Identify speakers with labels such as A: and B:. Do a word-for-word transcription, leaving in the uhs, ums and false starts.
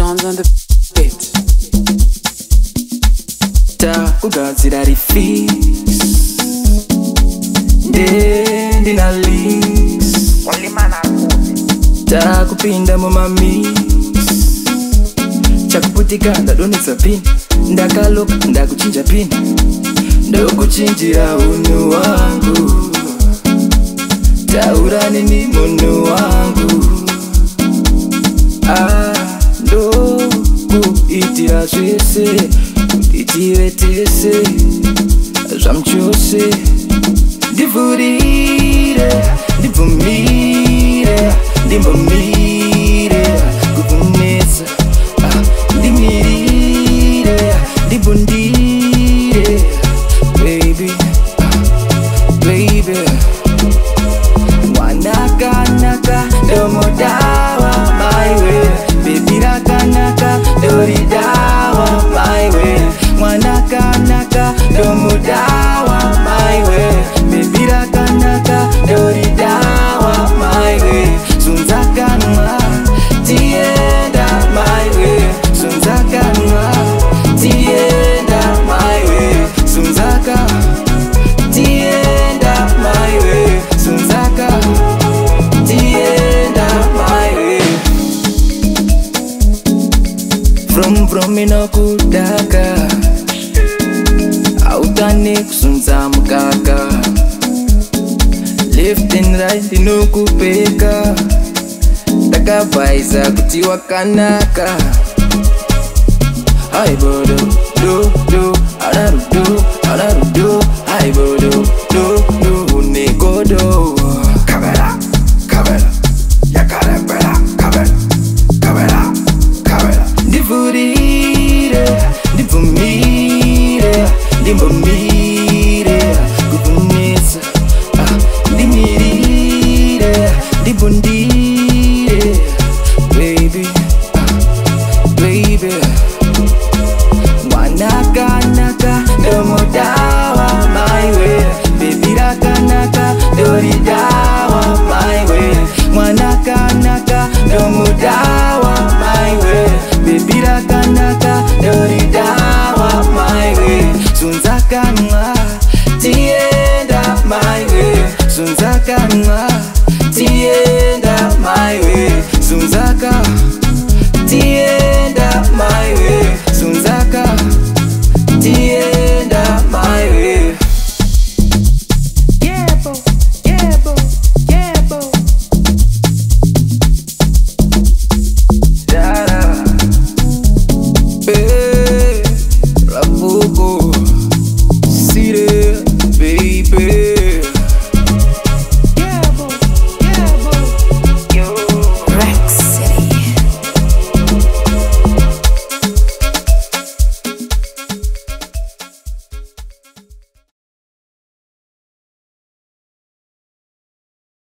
A: Sounds on the beat.
B: Takugadzira rifix ndina links takupinda mumamix chakuputika ndadonetsa pin ndakaloka ndakuchinja pin ndokuchinjira unhu wangu taurani ni munhu wangu ah, ndokuitira zvese tive tese zvamuchose ndivhurire ndibvumire ndimbomire kukunetsa ndimirire ndibundire baby baby wanakanaka ndomodawa my way baby rakanaka ndoridawa my way wanakanaka ndomodawa my way baby rakanaka ndoridawa my way sunzakanwa tienda my way sunzakanwa tienda my way sunzaka tienda my way sunzaka tienda my way from from inokudaka autane kusunza mukaka left and right inokupeka takabvaiza kuti wakanaka aibodo do do anarudo anarudo aibodo do do unegodo kabela kabela yakarembela kabela kabela kabela ndivhurire ndibvumire ndimbomire kukunetsa ndimirire ndibundire baby baby wanakanaka ndomodawa my way baby rakanaka ndoridawa my way wanakanaka ndomodawa my way baby rakanaka ndoridawa my way sunzakanwa tienda my way sunzakanwa